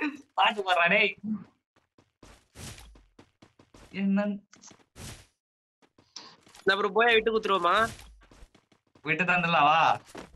பாட்டு பாடுறா டேய். என்ன அப்புறம் போய் விட்டு குத்துருவோமா? விட்டு தந்துடலாம் வா.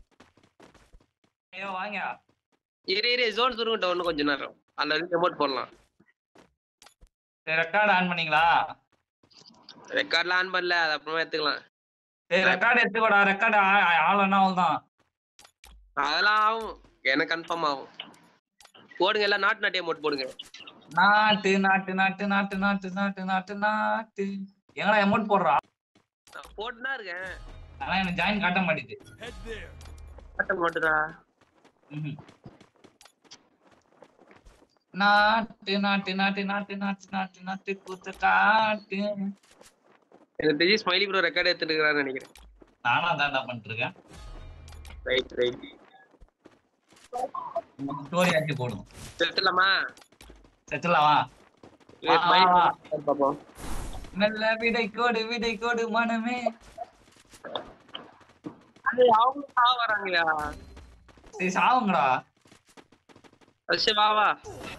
ஐயோ வாங்க. இரு ஜோன் சுருங்கட்டும் இன்னும் கொஞ்ச நேரம். அதுல இருந்து ரிமோட் போடலாம். சரி ரெக்கார்ட் ஆன் பண்ணீங்களா? ரெக்கார்ட்லாம் ஆன் பண்ணல, அது அப்புறமா எடுத்துக்கலாம். சரி ரெக்கார்ட் எடுத்துக்கோடா. ரெக்கார்ட் ஆகலன்னா அவ்வளவுதான். அதெல்லாம் ஆகும், எனக்கு கன்ஃபார்ம் ஆகும். போடுங்க எல்லாம் நாட்டு நாட்டியம் மோட் போடுங்க. நாட்டு நாட்டு நாட்டு நாட்டு நாட்டு நாட்டு நாட்டு நாட்டு எங்கடா அமௌண்ட் போடுறா? போட்டுனா இருக்கேன், ஆனா எனக்கு ஜாயின் காட்ட மாட்டேது. காட்ட மாட்டுதா? நாட்டு நாட்டு நாட்டு நாட்டு நாட்டு நாட்டு நாட்டு கூத்த காட்டு. எனக்கு தெரிஞ்சு ஸ்மைலி ப்ரோ ரெக்கார்ட் எடுத்துட்டு இருக்கான்னு நினைக்கிறேன். நானா தான்டா பண்ணிட்டு இருக்கேன். Right right. ஸ்டோரி ஆக்கி போடும். செத்துலாமா? செத்துலவா? பாப்போம். நல்ல விடை கோடு மனமே. அவங்க சாவ வராங்கயா? சரி சாவுங்கடா. அஷே வா வா.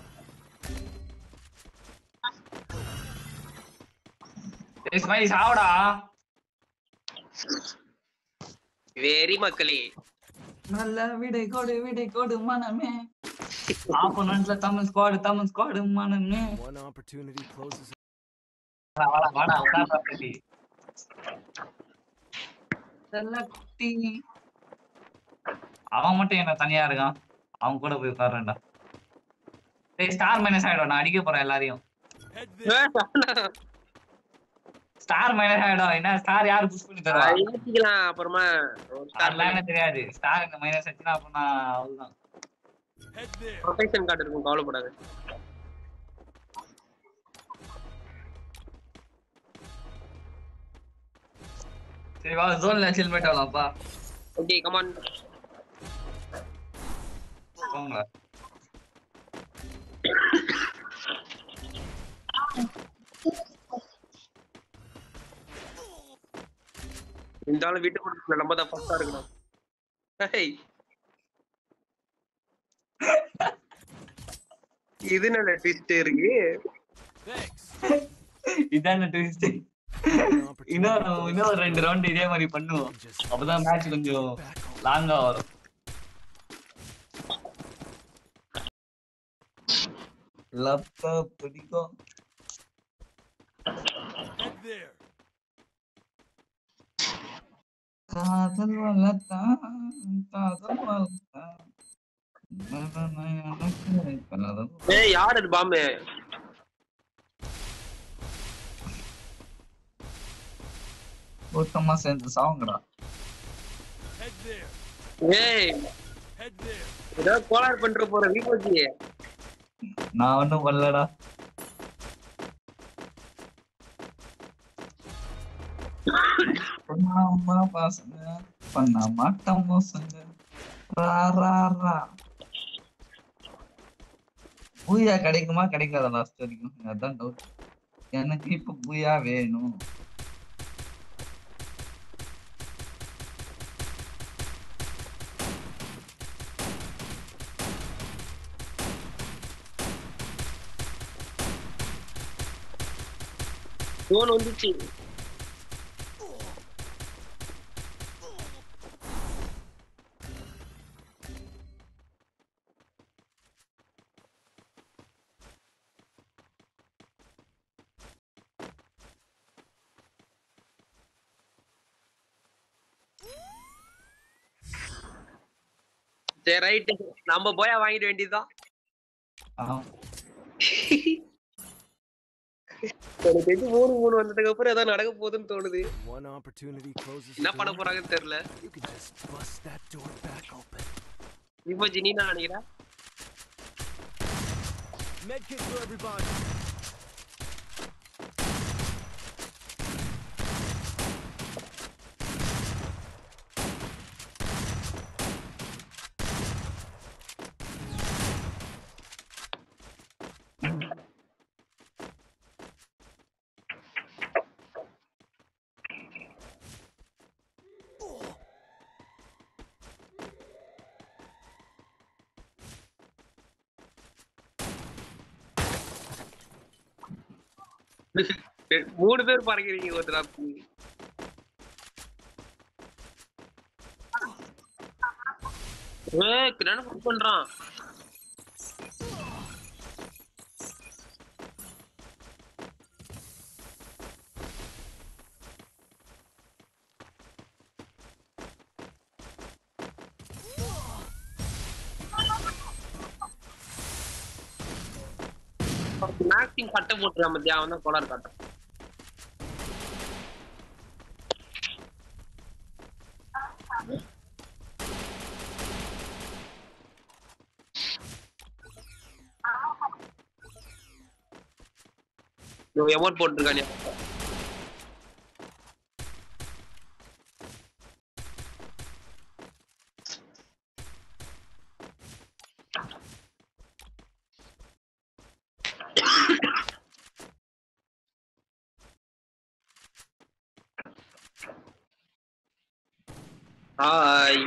சரி ஸ்மைலி சாவுடா. வெரி மக்களே. நல்ல விடை கோடு மனமே. ஆப்போனன்ட்ல தமிழ் ஸ்குவாட் மனமே. One opportunity closes. வாடா உட்கார்றா தம்பி. செல்லக்குட்டி. அவன் மட்டும் என்ன தனியா இருக்கான். அவன் கூட போய் உட்கார்றேன்டா. டேய் ஸ்டார் மைனஸ் ஆயிடும். நான் அடிக்க போறேன் எல்லாரையும். ஸ்டார் மைனஸ் ஆயிடும். என்ன ஸ்டார் யாரு புஷ் பண்ணி தருவா? ஏத்திக்கலாம் அப்புறமா. ஸ்டார்லாம் எனக்கு தெரியாது. ஸ்டார் இந்த மைனஸ் ஆச்சுன்னா அப்ப நான் அவ்வளவுதான். ப்ரொடெக்ஷன் கார்டு இருக்கும், கவலைப்படாத. சரி வா ஜோன்ல ஹெல்மெட் ஆகலாம்ப்பா. Okay come on. போங்க. இந்த ஆளு வீட்டு கொடுக்கல, நம்ம தான் ஃபர்ஸ்டா இருக்கணும். ஹேய் இது நல்ல ட்விஸ்ட் இருக்கு. இதான ட்விஸ்ட். இன்னும் 2 ரவுண்ட் இதே மாதிரி பண்ணுவோம். அப்பதான் மேட்ச் கொஞ்சம் லாங்கா வரும். லப்ப பிடிக்கும். காதல் வளர்த்தான். ஏய் யார் அது பாம்பு? கூட்டமா சேர்ந்து சாவுங்கடா. ஏய் ஏதோ கோளாறு பண்ற போற வீபோஜி. நான் ஒண்ணும் பண்ணலடா. பண்ணாம பசங்க பண்ண மாட்டோம் மோசங்க. பூயா கிடைக்குமா கிடைக்காத லாஸ்ட் வரைக்கும்? அதான் டவுட் எனக்கு. இப்ப பூயா வேணும். ஜோன் வந்துச்சு. சரி ரைட், நம்ம போயா வாங்கிட வேண்டியதுதான். எனக்கு தெரிஞ்சு 3 வந்ததுக்கு அப்புறம் ஏதாவது நடக்க போகுதுன்னு தோணுது. என்ன பண்ண போறாங்கன்னு தெரியல. இப்போ ஜினி நான் நினைக்கிறேன். மூணு பேர் பறக்கிறீங்க ஒருத்தரா கிரண் பண்றான் மேக்ஸிங் கட்ட போட்டுறான் மத்தியா அவன் தான் கோளாறு காட்டான் எமோட் போட்டுருக்கானே ஹாய்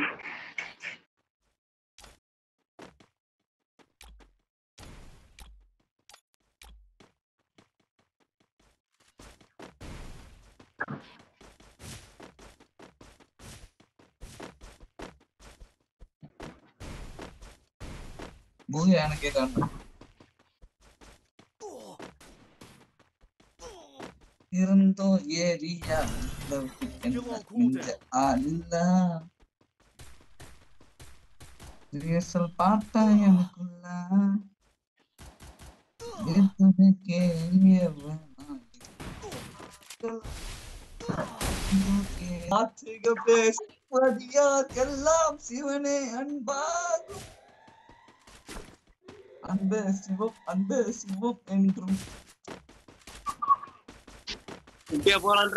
மூவி எனக்கே காணும் இருந்தோ ஏரியா ரிஹர்சல் பார்த்தா எனக்குள்ள எல்லாம் சிவனே அன்பாகும் அன்பே சிவம் என்றும் இப்பயே போலான்ற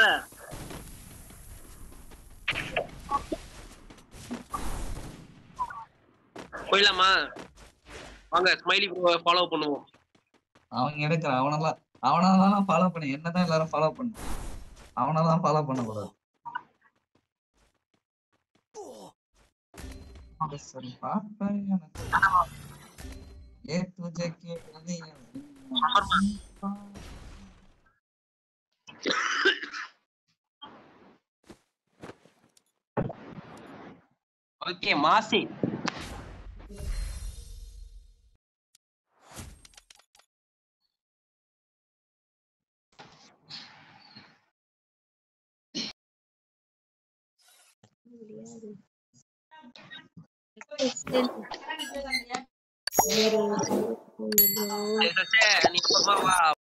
போயிடலாமா வாங்க ஸ்மைலி ஃபாலோ பண்ணுவோம் அவங்க எடுக்கிறான் அவனெல்லாம் ஃபாலோ பண்ணி என்னதான் எல்லாரும் ஃபாலோ பண்ணு அவனெல்லாம் ஃபாலோ பண்ணக்கூடாது சரி பாப்பா எனக்கு ஏ तुझे के ஓகே மாசி நீ